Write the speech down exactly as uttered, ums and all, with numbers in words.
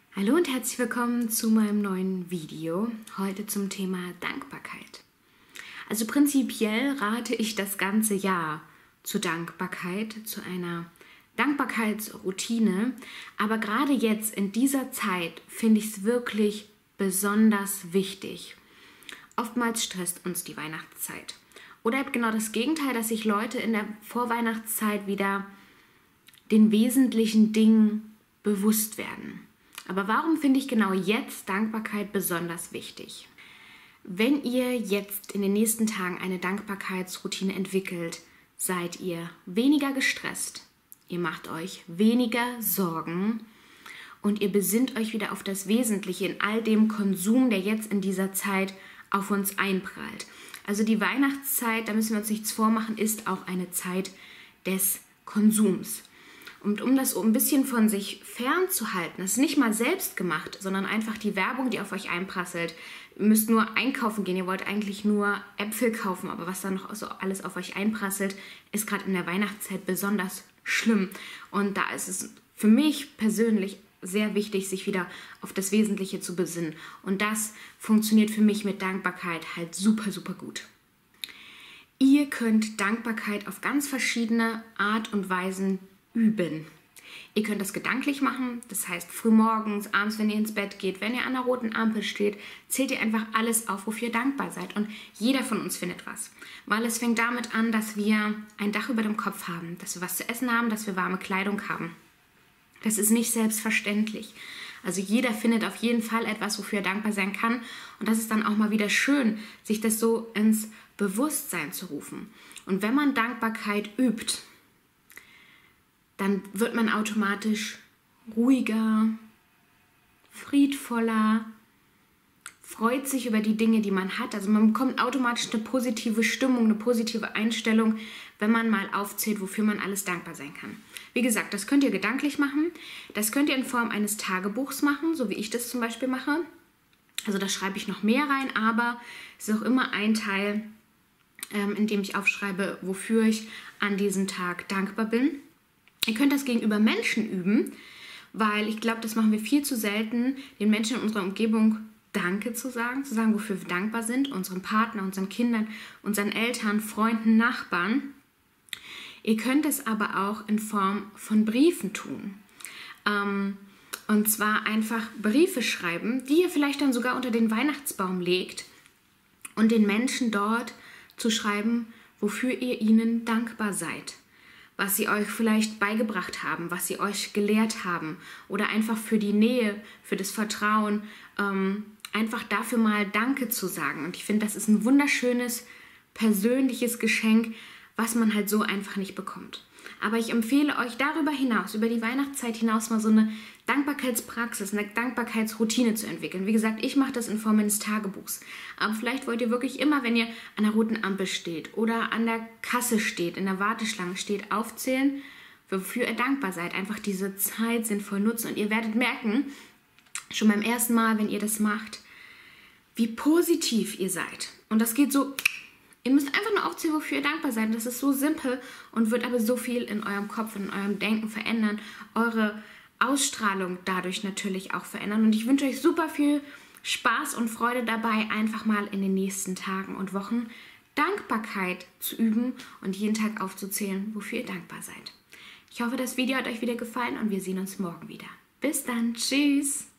Hallo und herzlich willkommen zu meinem neuen Video, heute zum Thema Dankbarkeit. Also prinzipiell rate ich das ganze Jahr zur Dankbarkeit, zu einer Dankbarkeitsroutine, aber gerade jetzt in dieser Zeit finde ich es wirklich besonders wichtig. Oftmals stresst uns die Weihnachtszeit. Oder genau das Gegenteil, dass sich Leute in der Vorweihnachtszeit wieder den wesentlichen Dingen bewusst werden. Aber warum finde ich genau jetzt Dankbarkeit besonders wichtig? Wenn ihr jetzt in den nächsten Tagen eine Dankbarkeitsroutine entwickelt, seid ihr weniger gestresst, ihr macht euch weniger Sorgen und ihr besinnt euch wieder auf das Wesentliche in all dem Konsum, der jetzt in dieser Zeit auf uns einprallt. Also die Weihnachtszeit, da müssen wir uns nichts vormachen, ist auch eine Zeit des Konsums. Und um das ein bisschen von sich fernzuhalten, das ist nicht mal selbst gemacht, sondern einfach die Werbung, die auf euch einprasselt. Ihr müsst nur einkaufen gehen, ihr wollt eigentlich nur Äpfel kaufen, aber was da noch so alles auf euch einprasselt, ist gerade in der Weihnachtszeit besonders schlimm. Und da ist es für mich persönlich sehr wichtig, sich wieder auf das Wesentliche zu besinnen. Und das funktioniert für mich mit Dankbarkeit halt super, super gut. Ihr könnt Dankbarkeit auf ganz verschiedene Art und Weisen üben. Ihr könnt das gedanklich machen, das heißt frühmorgens, abends, wenn ihr ins Bett geht, wenn ihr an der roten Ampel steht, zählt ihr einfach alles auf, wofür ihr dankbar seid. Und jeder von uns findet was. Weil es fängt damit an, dass wir ein Dach über dem Kopf haben, dass wir was zu essen haben, dass wir warme Kleidung haben. Das ist nicht selbstverständlich. Also jeder findet auf jeden Fall etwas, wofür er dankbar sein kann. Und das ist dann auch mal wieder schön, sich das so ins Bewusstsein zu rufen. Und wenn man Dankbarkeit übt, dann wird man automatisch ruhiger, friedvoller, freut sich über die Dinge, die man hat. Also man bekommt automatisch eine positive Stimmung, eine positive Einstellung, wenn man mal aufzählt, wofür man alles dankbar sein kann. Wie gesagt, das könnt ihr gedanklich machen, das könnt ihr in Form eines Tagebuchs machen, so wie ich das zum Beispiel mache. Also da schreibe ich noch mehr rein, aber es ist auch immer ein Teil, ähm, in dem ich aufschreibe, wofür ich an diesem Tag dankbar bin. Ihr könnt das gegenüber Menschen üben, weil ich glaube, das machen wir viel zu selten, den Menschen in unserer Umgebung Danke zu sagen, zu sagen, wofür wir dankbar sind, unserem Partner, unseren Kindern, unseren Eltern, Freunden, Nachbarn. Ihr könnt es aber auch in Form von Briefen tun. Ähm, und zwar einfach Briefe schreiben, die ihr vielleicht dann sogar unter den Weihnachtsbaum legt und den Menschen dort zu schreiben, wofür ihr ihnen dankbar seid. Was sie euch vielleicht beigebracht haben, was sie euch gelehrt haben oder einfach für die Nähe, für das Vertrauen, ähm, einfach dafür mal Danke zu sagen. Und ich finde, das ist ein wunderschönes, persönliches Geschenk, was man halt so einfach nicht bekommt. Aber ich empfehle euch darüber hinaus, über die Weihnachtszeit hinaus mal so eine Dankbarkeitspraxis, eine Dankbarkeitsroutine zu entwickeln. Wie gesagt, ich mache das in Form eines Tagebuchs. Aber vielleicht wollt ihr wirklich immer, wenn ihr an der roten Ampel steht oder an der Kasse steht, in der Warteschlange steht, aufzählen, wofür ihr dankbar seid. Einfach diese Zeit sinnvoll nutzen. Und ihr werdet merken, schon beim ersten Mal, wenn ihr das macht, wie positiv ihr seid. Und das geht so... Ihr müsst einfach nur aufzählen, wofür ihr dankbar seid. Das ist so simpel und wird aber so viel in eurem Kopf und in eurem Denken verändern. Eure Ausstrahlung dadurch natürlich auch verändern. Und ich wünsche euch super viel Spaß und Freude dabei, einfach mal in den nächsten Tagen und Wochen Dankbarkeit zu üben und jeden Tag aufzuzählen, wofür ihr dankbar seid. Ich hoffe, das Video hat euch wieder gefallen und wir sehen uns morgen wieder. Bis dann. Tschüss.